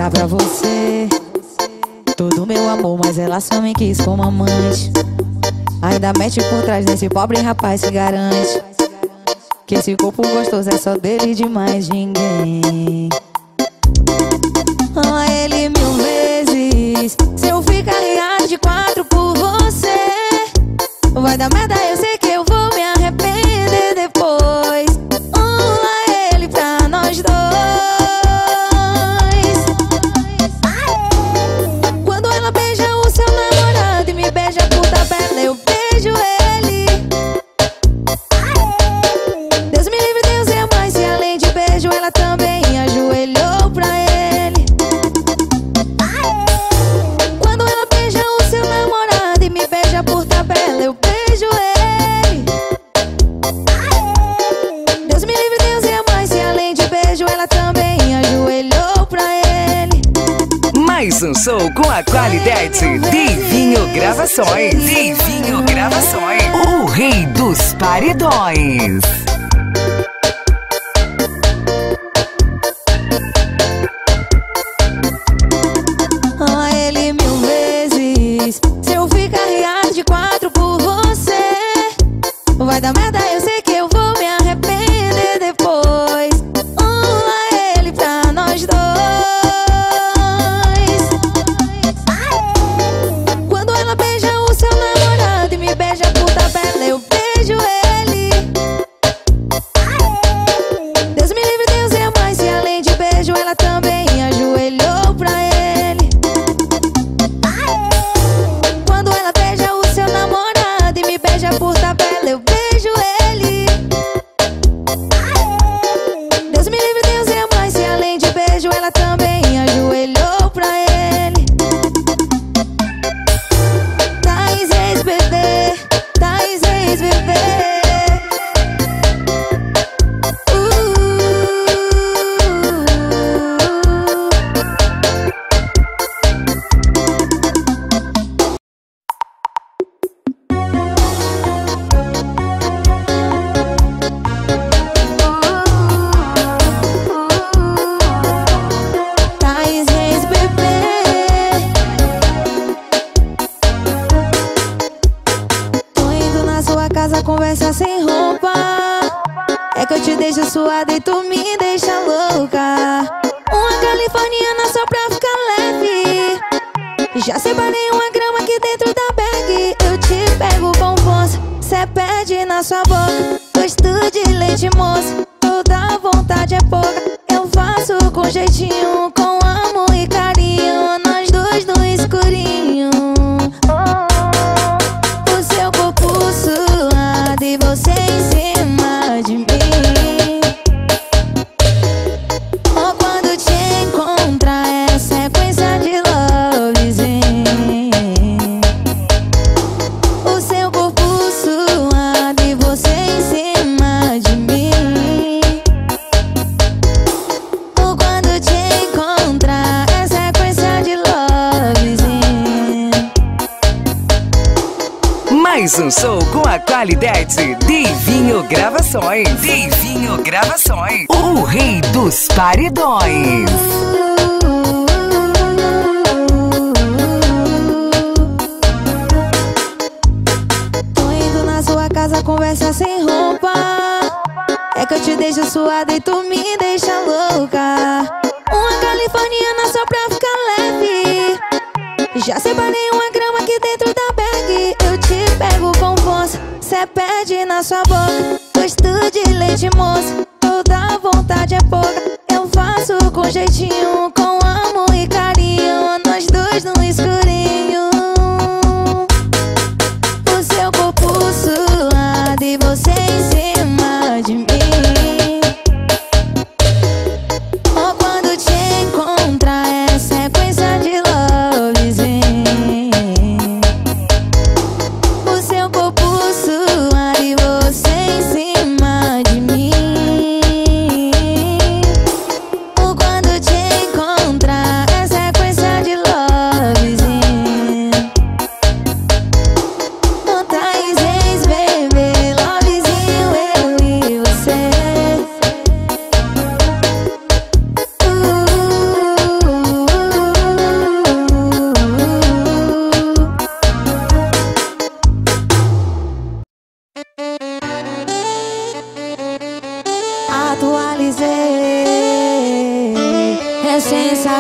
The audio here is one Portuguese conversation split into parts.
dar pra você todo meu amor, mas ela só me quis como amante. Ainda mete por trás desse pobre rapaz que garante que esse corpo gostoso é só dele e de mais ninguém. Ama ele 1000 vezes. Se eu ficar riado de 4 por você, vai dar merda, eu sei que eu vou me arrepender depois. Ama ele pra nós dois. Quando ela beija o seu namorado e me beija por tabela, eu beijo ele. Deus me livre, Deus é mais, e além de beijo ela também ajoelhou pra ele. Quando ela beija o seu namorado e me beija por tabela, eu beijo ele. Deus me livre, Deus é mais, e além de beijo ela também ajoelhou pra ele. Mais um show com a qualidade Divinho Gravações. Divinho Gravações, o rei dos paredões. Ama ele 1000 vezes. Se eu ficar riado de 4 por você, vai dar merda, eu sei que eu vou me arrepender depois. Ama ele pra nós dois. Quando ela beija o seu namorado e me beija por tabela, eu beijo ele. Deus me livre, Deus é mais, e além de beijo ela também ajoelhou pra ele. Quando ela beija o seu namorado e me beija por tabela, eu beijo ele. Deus me livre, Deus é mais, e além de beijo ela também ajoelhou pra ele. Thaís ex-bebê, Thaís ex-bebê. Thaís ex-bebê. Tô indo na sua casa, conversa sem roupa. É que eu te deixo suada e tu me deixa louca. Uma californiana só pra ficar leve. Já separei 1 grama aqui dentro da bag. Eu te pego bombons, cê pede na sua boca. Gosto de leite moço, toda vontade é pouca. Eu faço com jeitinho, com amor e carinho. Nós dois no escurinho. O seu corpo suado e você em cima de mim. Oh, quando te encontrar é sequência de lovezinho. O seu corpo suado e você em cima de mim. Oh, quando te encontrar é sequência de lovezinho. Mais um show com a qualidade Divinho Gravações. Divinho Gravações, o rei dos paredões. Tô indo na sua casa, conversa sem roupa. É que eu te deixo suada e tu me deixa louca. Uma californiana só pra ficar leve. Já separei 1 grama aqui dentro da bag. Eu te pego bombons, cê pede na sua boca. Gosto de leite moço, toda vontade é pouca. Eu faço com jeitinho, com amor e carinho. Nós dois no escurinho. O seu corpo suado e você em cima de mim. Oh, quando te encontrar é sequência de lovezinho. O seu corpo suado e você em cima de mim. Oh, quando te encontrar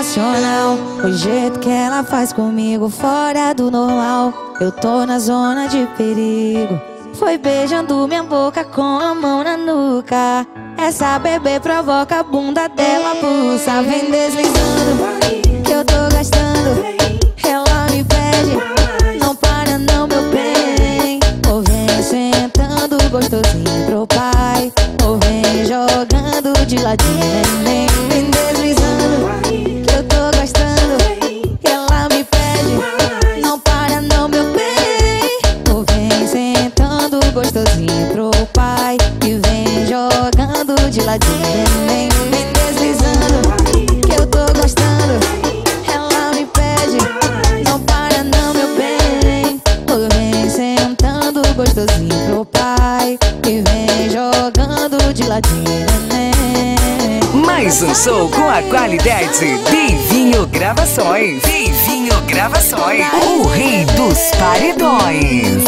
sensacional. O jeito que ela faz comigo fora do normal. Eu tô na zona de perigo. Foi beijando minha boca com a mão na nuca. Essa bebê provoca a bunda dela pulsa. Vem deslizando, que eu tô gastando. Ela me pede, não para não, meu bem. Ou vem sentando gostosinho pro pai, ou vem jogando de ladinho, neném. Vem deslizando, que eu tô gastando. Ela me pede, não para não, meu bem. Ou vem sentando gostosinho pro pai, e vem jogando de ladinho, neném. Vem deslizando, que eu tô gostando. Ela me pede, não para não, meu bem. Ou vem sentando gostosinho pro pai, e vem jogando de ladinho, neném. Mais um show com a qualidade Divinho Gravações. Divinho Gravações, o rei dos paredões.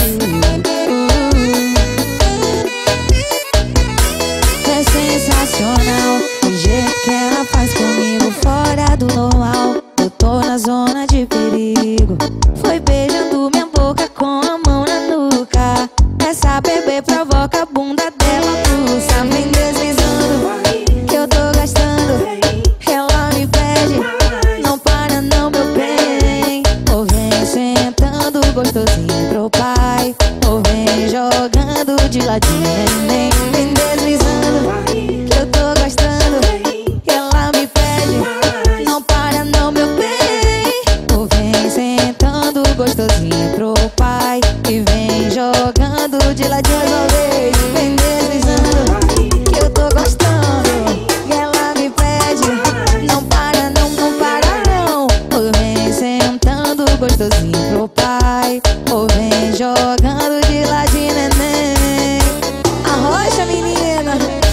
É sensacional o jeito que ela faz comigo fora do normal. Eu tô na zona de perigo. Foi beijando minha boca com a mão na nuca. Essa bebê provoca a bunda dela pulsa. Vem deslizando, que eu tô gastando. Ela me pede, não para não, meu bem. Ou vem sentando gostosinho pro pai, ou vem jogando de ladinho, neném. Vem deslizando, que eu tô gastando. Ela me pede, não para não, meu bem. Ou vem sentando gostosinho pro pai, e vem jogando de ladinho mais uma vez. Vem deslizando, que eu tô gostando. E ela me pede, não para não, não para não. Ou vem sentando gostosinho pro pai, ou vem jogando de ladinho, neném. Arrocha, menina.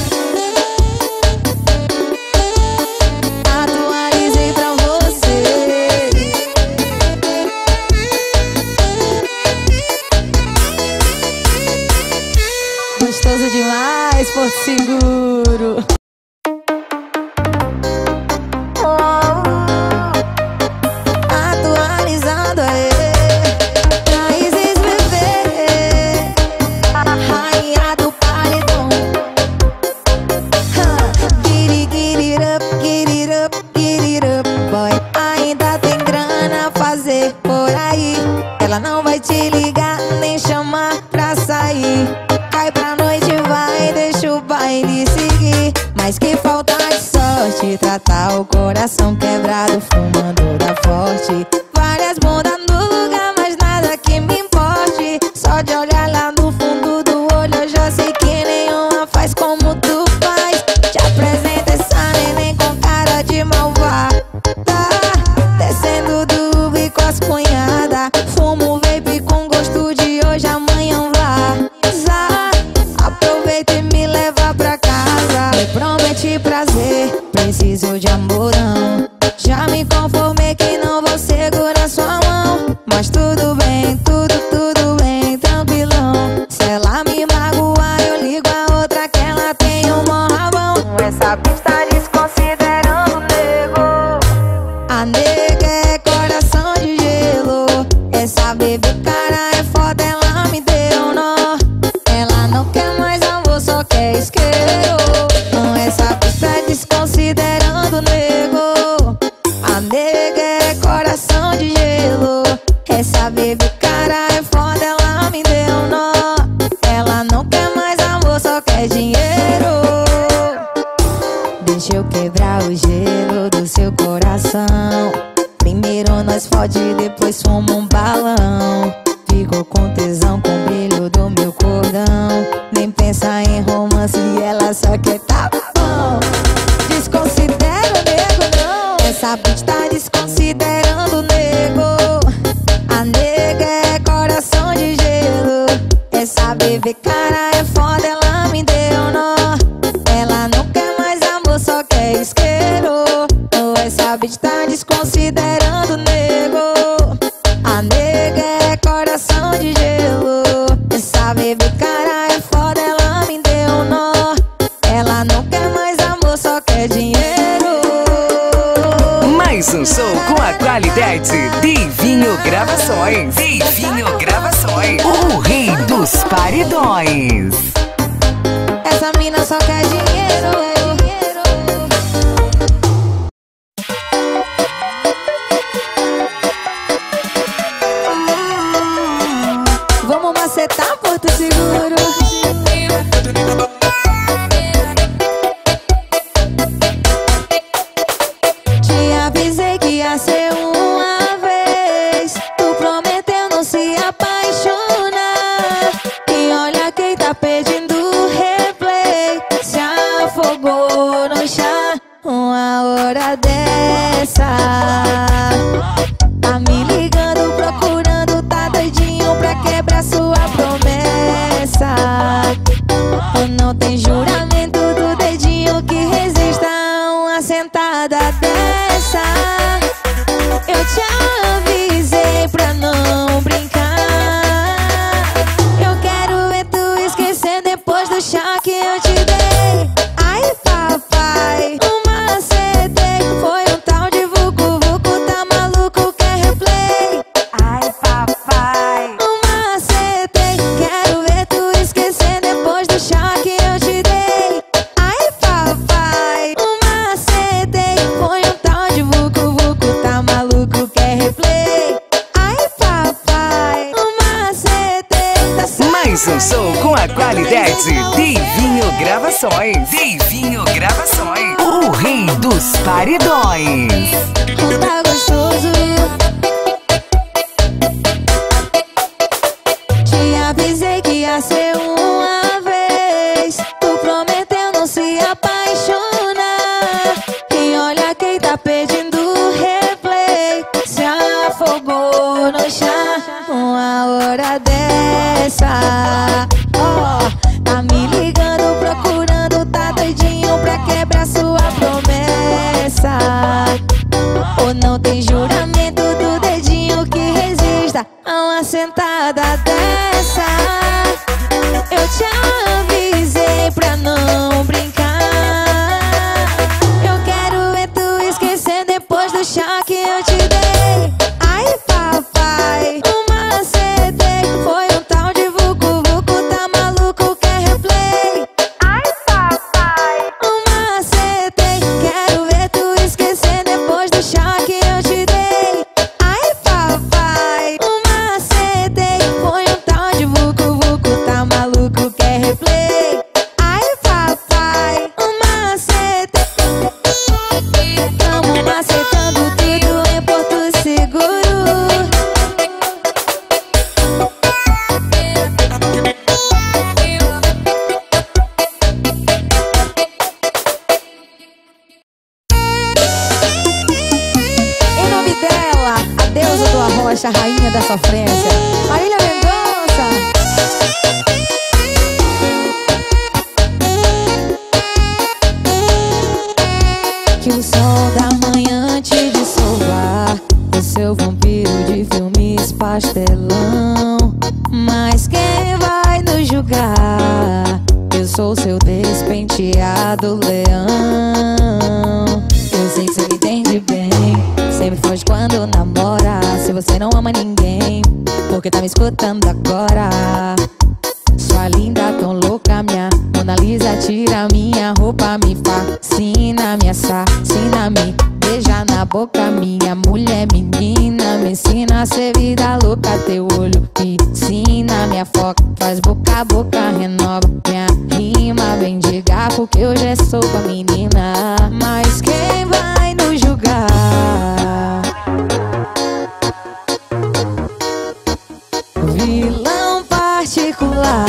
Atualizei pra você. Gostoso demais, Porto Seguro. Atualizando aí. Raízes bebê, a rainha do paredão. Get it up, boy. Ainda tem grana a fazer por aí. Ela não vai te ligar nem chamar pra sair. Cai pra noite, vai, deixa o baile seguir. Mas que falta de sorte, tratar o coração quebrado fumando da forte. Várias bundas no lugar, mas nada que me importe. Só de olhar lá no fundo do olho eu já sei que nenhuma faz como tu faz. Te apresenta essa neném com cara de malvada, descendo do Uber com as cunhadas. Fumo vape com gosto de hoje, amanhã vaza. Aproveita e me leva pra casa. Me promete prazer, preciso de amorão. Já me conformei que não vou segurar sua mão. Mas tudo bem, tudo bem, tranquilão. Se ela me magoar, eu ligo a outra que ela tem um bom rabão. Essa pista desconsiderando o nego. A nega é coração de gelo. Essa bebê cara é foda, ela me deu nó. Ela não quer mais amor, só quer isqueiro. Essa pista desconsiderando o nego. A nega é coração de gelo. Essa bebê cara é foda, ela me deu nó. Ela não quer mais amor, só quer dinheiro. Deixa eu quebrar o gelo do seu coração. Primeiro nós fode, depois fuma um balão. Ficou com tesão, com o brilho do meu cordão. Nem pensa em romance, ela só quer tá bom. Desconsidera o nego, não. Essa bitch tá desconsiderando o nego. A nega é coração de gelo. Essa bebê cara é foda, ela me deu nó. Ela não quer mais amor, só quer isqueiro. Essa bitch tá desconsiderando o nego. A nega é coração de gelo. Essa bebê cara é foda, ela me deu nó. Ela não quer mais amor, só quer dinheiro. Mais um qualidade. Divinho Gravações. Divinho Gravações. O rei dos paredões. Essa mina só quer dinheiro. Vamos macetar Porto Seguro. Te avisei que ia ser uma vez. Tu prometeu não se apaixonar. E olha quem tá pedindo replay. Se afogou no chá uma hora dessa. Tá me ligando, procurando, tá doidinho pra quebrar sua promessa. Não tem juramento do dedinho que resista a uma sentada dessa. Eu te avisei pra não brincar. Eu quero ver tu esquecer depois do chá que eu te dei. Ai papai, uma CD foi um tal de vucu vucu, tá maluco, quer replay? Ai papai, uma CD, quero ver tu esquecer depois do chá que eu te dei. Ai papai, uma CD foi um tal de vucu vucu, tá maluco, quer replay? Ai papai, uma CD, tá certo. Mais um show com a qualidade. Divinho Gravações. Divinho Gravações. O rei dos paredões. Tá gostoso. Te avisei que ia ser uma vez. Tu prometeu não se apaixonar. E olha quem tá pedindo replay. Se afogou no chá uma hora dessa. Tá me ligando, procurando, tá doidinho pra quebrar sua promessa. Ou não tem juramento do dedinho que resista a uma sentada dessa. Eu te avisei pra não brincar. Eu quero ver tu esquecer depois do chá que eu te dei. Ai papai, uma CD foi um tal de vucu vucu, tá maluco, quer replay? Ai papai, uma CD, quero ver tu esquecer depois do chá que eu te dei. Ai papai, uma CD foi um tal de vucu vucu, tá maluco, quer replay? Ai papai, uma CD. Tamo macetando tudo em Porto Seguro. Em nome dela, a deusa do arrocha, a rainha da sofrência, Marília Mendonça. Que o sol da manhã te dissolva, o seu vampiro de filmes pastelão. Mas quem vai nos julgar? Eu sou seu despenteado leão. Eu sei que você me entende bem, sempre foge quando namora. Se você não ama ninguém, porque tá me escutando agora? Sua linda tão louca, minha Mona Lisa, tira minha roupa, me fascina, me assassina, me beija na boca, minha mulher menina. Me ensina a ser vida louca, teu olho me ensina, minha foca faz boca a boca, renova minha rima. Vem de garfo que hoje é sopa, menina. Mas quem vai nos julgar? Vilão particular.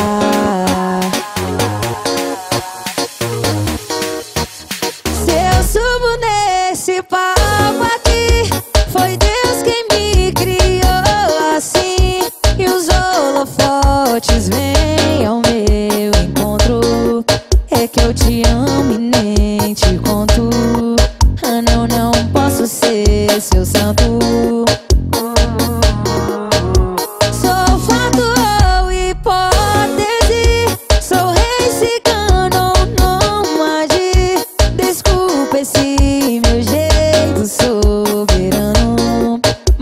Se eu subo nesse palco aqui, foi Deus quem me criou assim. E os holofotes vêm ao meu encontro. É que eu te amo e nem te conto. Ah, não, não posso ser seu santo. Sou fato ou hipótese, sou rei cigano ou nômade. Desculpa esse meu jeito soberano.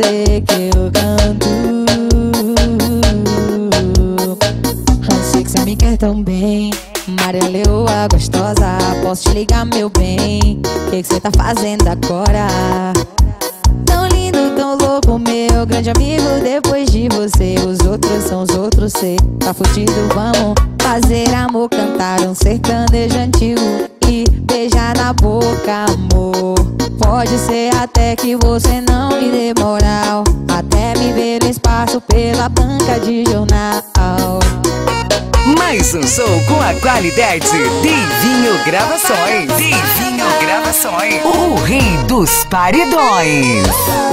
você que eu canto. Eu sei que você me quer tão bem, Maria Leoa gostosa, posso te ligar, meu bem? Que você tá fazendo agora? Tão lindo, tão louco, meu grande amigo. Depois de você, os outros são os outros. Cê tá fudido, vamos fazer amor, cantar um sertanejo antigo e beijar na boca, amor. Pode ser até que você não me dê moral, até me ver no espaço pela banca de jornal. Mais um show com a qualidade Divinho Gravações. Divinho Gravações, o rei dos paredões.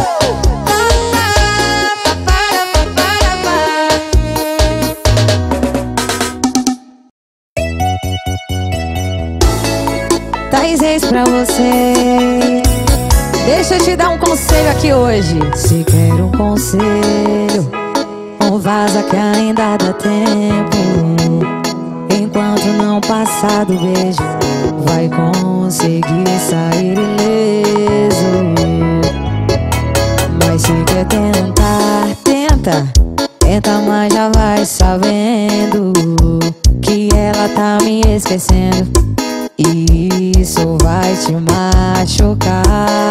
Thaís Reis pra você. Deixa eu te dar um conselho aqui hoje. Se quer um conselho, não vaza que ainda dá tempo. Enquanto não passar do beijo, vai conseguir sair ileso. Mas se quer tentar, tenta. Tenta, mas já vai sabendo que ela tá me esquecendo. E isso vai te machucar.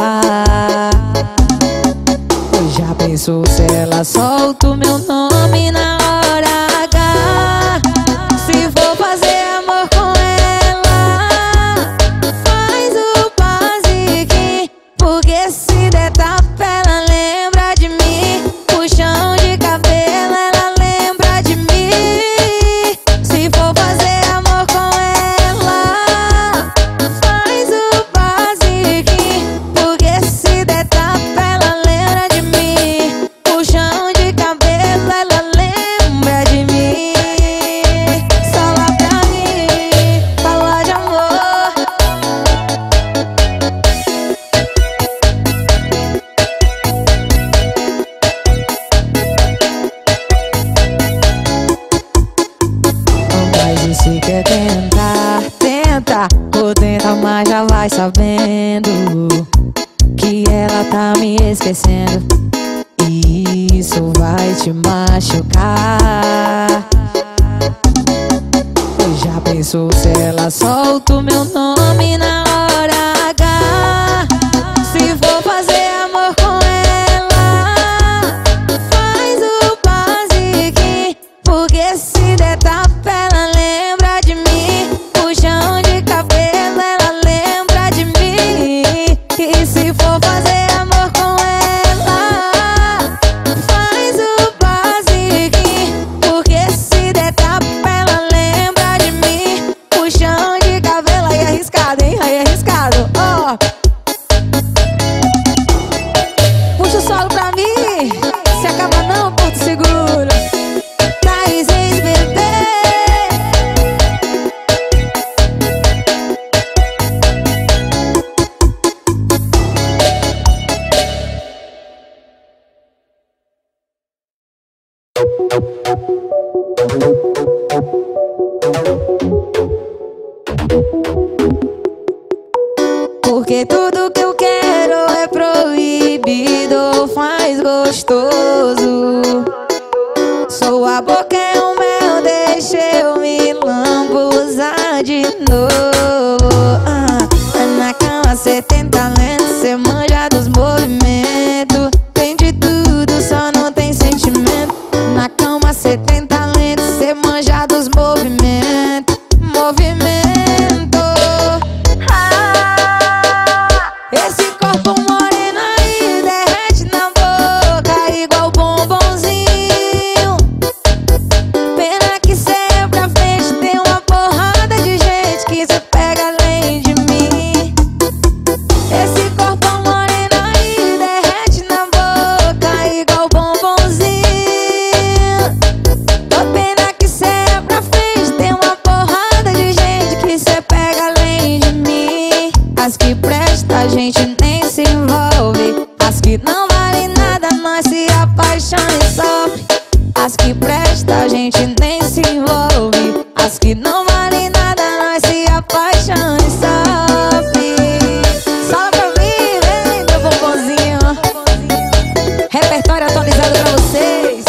Já pensou se ela solta o meu nome na hora H? Se for fazer amor com ela, faz o basiquinho, porque se der tapa ela lembra de mim. Puxão de cabelo ela lembra de mim. Se for fazer amor com ela, faz o basiquinho, porque se der tapa ela lembra de mim. Puxão de cabelo ela lembra de mim. Só lá pra mim falar de amor. Mas e se quer tentar, tenta. Ou tenta, mas já vai sabendo que ela tá me esquecendo. E isso vai te machucar. Já pensou se ela solta o meu nome na hora H? Se for fazer amor com ela, faz o basiquinho, porque se der tapa ela lembra de mim. Puxão de cabelo ela lembra de mim. E se for fazer amor com ela, faz o basiquinho, porque se der tapa ela lembra de mim. Puxão de cabelo, aí é arriscado, hein? Aí é arriscado, ó. Puxa o solo pra mim. Se acaba não, Porto Seguro. Thaís Reis, bebê. Porque tudo que eu quero é proibido, faz gostoso. Sua boca é um mel, deixa eu me lambuzar de novo. Na cama cê tem talento, cê manja dos movimentos. Tem de tudo, só não tem sentimento. Na cama cê tem talento. Repertório atualizado pra vocês.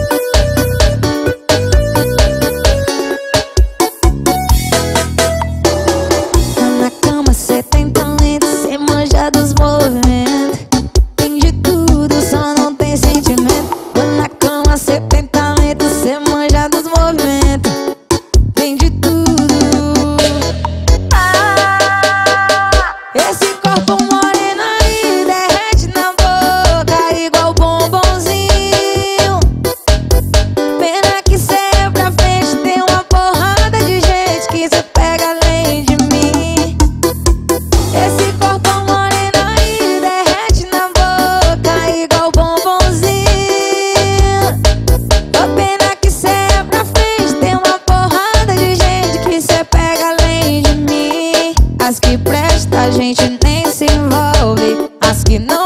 Na cama cê tem talento, cê manja dos movimentos. Tem de tudo, só não tem sentimento. Na cama cê tem talento, cê manja dos movimentos. Tem de tudo. Esse corpo moreno aí derrete na boca igual bombonzinho. Pena que cê é pra frente, tem uma porrada de gente que cê pega além de mim. Esse corpo moreno aí derrete na boca igual bombonzinho. Ô, pena que cê é pra frente, tem uma porrada de gente que cê pega além de mim. As que presta a gente nem se envolve, as que não